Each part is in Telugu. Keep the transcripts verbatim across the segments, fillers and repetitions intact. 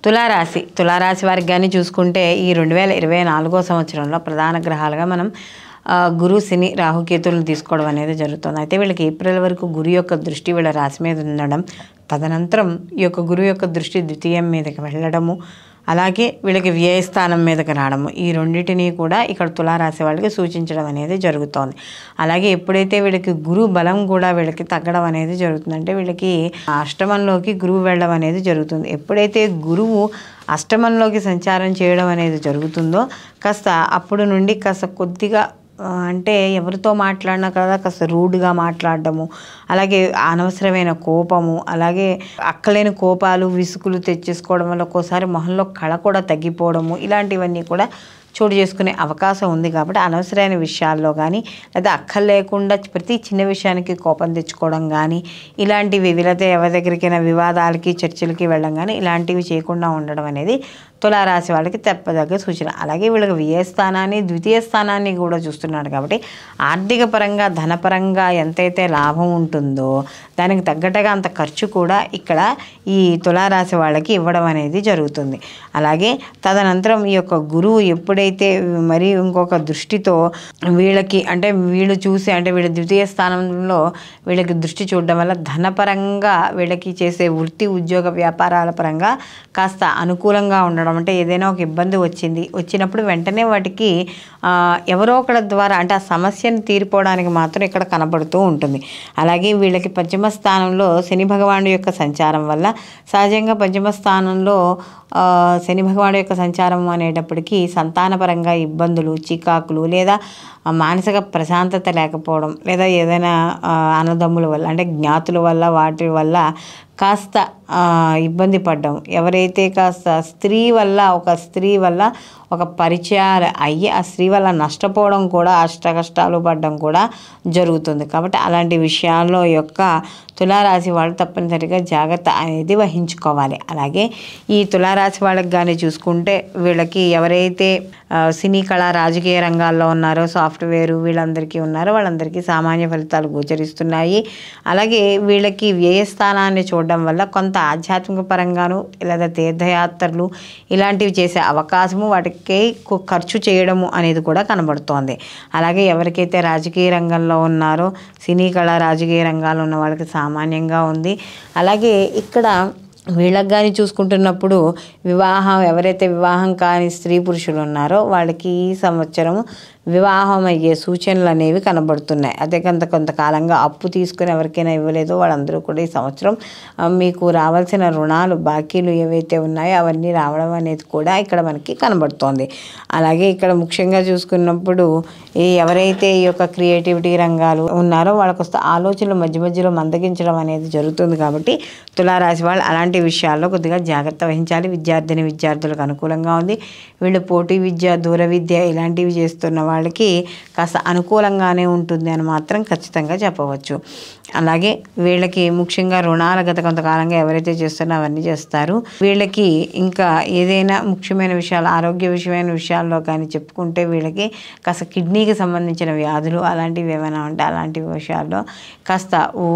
తులారాశి తులారాశి వారికి కానీ చూసుకుంటే ఈ రెండు వేల ఇరవై నాలుగో సంవత్సరంలో ప్రధాన గ్రహాలుగా మనం గురు శని రాహుకేతులను తీసుకోవడం అనేది జరుగుతుంది. అయితే వీళ్ళకి ఏప్రిల్ వరకు గురు యొక్క దృష్టి వీళ్ళ రాశి మీద ఉండడం, తదనంతరం ఈ యొక్క గురువు యొక్క దృష్టి ద్వితీయం మీదకి వెళ్ళడము, అలాగే వీళ్ళకి వ్యయస్థానం మీదకి రావడము, ఈ రెండింటినీ కూడా ఇక్కడ తులారాశి వాళ్ళకి సూచించడం అనేది జరుగుతోంది. అలాగే ఎప్పుడైతే వీళ్ళకి గురు బలం కూడా వీళ్ళకి తగ్గడం అనేది జరుగుతుంది, అంటే వీళ్ళకి అష్టమంలోకి గురువు వెళ్ళడం అనేది జరుగుతుంది. ఎప్పుడైతే గురువు అష్టమంలోకి సంచారం చేయడం అనేది జరుగుతుందో కాస్త అప్పుడు నుండి కాస్త కొద్దిగా అంటే ఎవరితో మాట్లాడినా కదా కాస్త రూడ్గా మాట్లాడడము, అలాగే అనవసరమైన కోపము, అలాగే అక్కలేని కోపాలు విసుగులు తెచ్చేసుకోవడం వల్ల ఒక్కోసారి మొహంలో కళ కూడా తగ్గిపోవడము, ఇలాంటివన్నీ కూడా చోటు చేసుకునే అవకాశం ఉంది. కాబట్టి అనవసరమైన విషయాల్లో కానీ లేదా అక్కలు లేకుండా ప్రతి చిన్న విషయానికి కోపం తెచ్చుకోవడం కానీ ఇలాంటివి, వీళ్ళతో ఎవరి దగ్గరికైనా వివాదాలకి చర్చలకి వెళ్ళడం కానీ ఇలాంటివి చేయకుండా ఉండడం అనేది తులారాశి వాళ్ళకి తప్పదగ్గ సూచన. అలాగే వీళ్ళకి వ్యయ స్థానాన్ని ద్వితీయ స్థానాన్ని కూడా చూస్తున్నాడు కాబట్టి ఆర్థిక పరంగా ధనపరంగా ఎంతైతే లాభం ఉంటుందో దానికి తగ్గట్టుగా అంత ఖర్చు కూడా ఇక్కడ ఈ తులారాశి వాళ్ళకి ఇవ్వడం అనేది జరుగుతుంది. అలాగే తదనంతరం ఈ యొక్క గురువు ఎప్పుడైతే మరి ఇంకొక దృష్టితో వీళ్ళకి అంటే వీళ్ళు చూసి అంటే వీళ్ళ ద్వితీయ స్థానంలో వీళ్ళకి దృష్టి చూడడం వల్ల ధనపరంగా వీళ్ళకి చేసే వృత్తి ఉద్యోగ వ్యాపారాల పరంగా కాస్త అనుకూలంగా ఉండడం, అంటే ఏదైనా ఒక ఇబ్బంది వచ్చింది వచ్చినప్పుడు వెంటనే వాటికి ఎవరో ఒకరి ద్వారా అంటే ఆ సమస్యను తీరిపోవడానికి మాత్రం ఇక్కడ కనబడుతూ ఉంటుంది. అలాగే వీళ్ళకి పంచమ స్థానంలో శని భగవానుడి యొక్క సంచారం వల్ల సహజంగా పంచమ స్థానంలో శని భగవానుడి యొక్క సంచారం అనేటప్పటికీ సంతానపరంగా ఇబ్బందులు చికాకులు లేదా మానసిక ప్రశాంతత లేకపోవడం లేదా ఏదైనా అన్నదమ్ముల వల్ల అంటే జ్ఞాతుల వల్ల వాటి వల్ల కాస్త ఇబ్బంది పడ్డం, ఎవరైతే కాస్త స్త్రీ వల్ల ఒక స్త్రీ వల్ల ఒక పరిచయాలు అయ్యి ఆ స్త్రీ వల్ల నష్టపోవడం కూడా అష్ట కష్టాలు పడడం కూడా జరుగుతుంది. కాబట్టి అలాంటి విషయాల్లో యొక్క తులారాశి వాళ్ళు తప్పనిసరిగా జాగ్రత్త అనేది వహించుకోవాలి. అలాగే ఈ తులారాశి వాళ్ళకి కానీ చూసుకుంటే వీళ్ళకి ఎవరైతే సినీ కళా రాజకీయ రంగాల్లో ఉన్నారో సాఫ్ట్వేర్ వీళ్ళందరికీ ఉన్నారో వాళ్ళందరికీ సామాన్య ఫలితాలు గోచరిస్తున్నాయి. అలాగే వీళ్ళకి వ్యయస్థానాన్ని చూడడం వల్ల కొంత ఆధ్యాత్మిక పరంగాను లేదా తీర్థయాత్రలు ఇలాంటివి చేసే అవకాశము వాటికి ఖర్చు చేయడము అనేది కూడా కనబడుతోంది. అలాగే ఎవరికైతే రాజకీయ రంగంలో ఉన్నారో సినీ కళా రాజకీయ రంగాల్లో ఉన్న వాళ్ళకి సామాన్యంగా ఉంది. అలాగే ఇక్కడ వీళ్ళకి కానీ చూసుకుంటున్నప్పుడు వివాహం ఎవరైతే వివాహం కాని స్త్రీ పురుషులు ఉన్నారో వాళ్ళకి ఈ సంవత్సరం వివాహం అయ్యే సూచనలు అనేవి కనబడుతున్నాయి. అదే కొంత కొంతకాలంగా అప్పు తీసుకుని ఎవరికైనా ఇవ్వలేదో వాళ్ళందరూ కూడా ఈ సంవత్సరం మీకు రావాల్సిన రుణాలు బాకీలు ఏవైతే ఉన్నాయో అవన్నీ రావడం అనేది కూడా ఇక్కడ మనకి కనబడుతోంది. అలాగే ఇక్కడ ముఖ్యంగా చూసుకున్నప్పుడు ఈ ఎవరైతే ఈ యొక్క క్రియేటివిటీ రంగాలు ఉన్నారో వాళ్ళకు వస్తే ఆలోచనలు మధ్య మధ్యలో మందగించడం అనేది జరుగుతుంది. కాబట్టి తులారాశి వాళ్ళు అలాంటి విషయాల్లో కొద్దిగా జాగ్రత్త వహించాలి. విద్యార్థిని విద్యార్థులకు అనుకూలంగా ఉంది. వీళ్ళు పోటీ విద్య దూర విద్య ఇలాంటివి చేస్తున్న వాళ్ళకి కాస్త అనుకూలంగానే ఉంటుంది అని మాత్రం ఖచ్చితంగా చెప్పవచ్చు. అలాగే వీళ్ళకి ముఖ్యంగా రుణాల గత కొంతకాలంగా ఎవరైతే చేస్తున్నారో అవన్నీ చేస్తారు. వీళ్ళకి ఇంకా ఏదైనా ముఖ్యమైన విషయాలు ఆరోగ్య విషయమైన విషయాల్లో కానీ చెప్పుకుంటే వీళ్ళకి కాస్త కిడ్నీకి సంబంధించిన వ్యాధులు అలాంటివి ఏమైనా ఉంటే అలాంటి విషయాల్లో కాస్త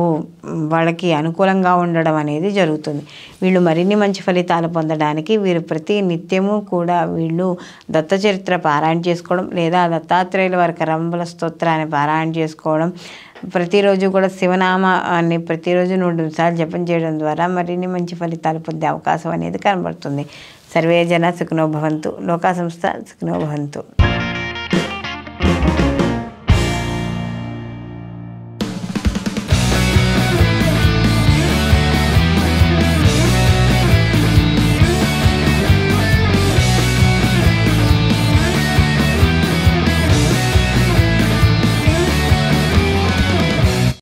వాళ్ళకి అనుకూలంగా ఉండడం అనేది జరుగుతుంది. వీళ్ళు మరిన్ని మంచి ఫలితాలు పొందడానికి వీరు ప్రతి నిత్యము కూడా వీళ్ళు దత్త చరిత్ర పారాయణ చేసుకోవడం లేదా దత్తాత్రేయుల వారి కరంబల స్తోత్రాన్ని పారాయణ చేసుకోవడం, ప్రతిరోజు కూడా శివనామాన్ని ప్రతిరోజు నూరు నిమిషాలు జపం చేయడం ద్వారా మరిన్ని మంచి ఫలితాలు పొందే అవకాశం అనేది కనబడుతుంది. సర్వే జన సుఖినో భవంతు. లోకా సంస్థ సుఖినో భవంతు.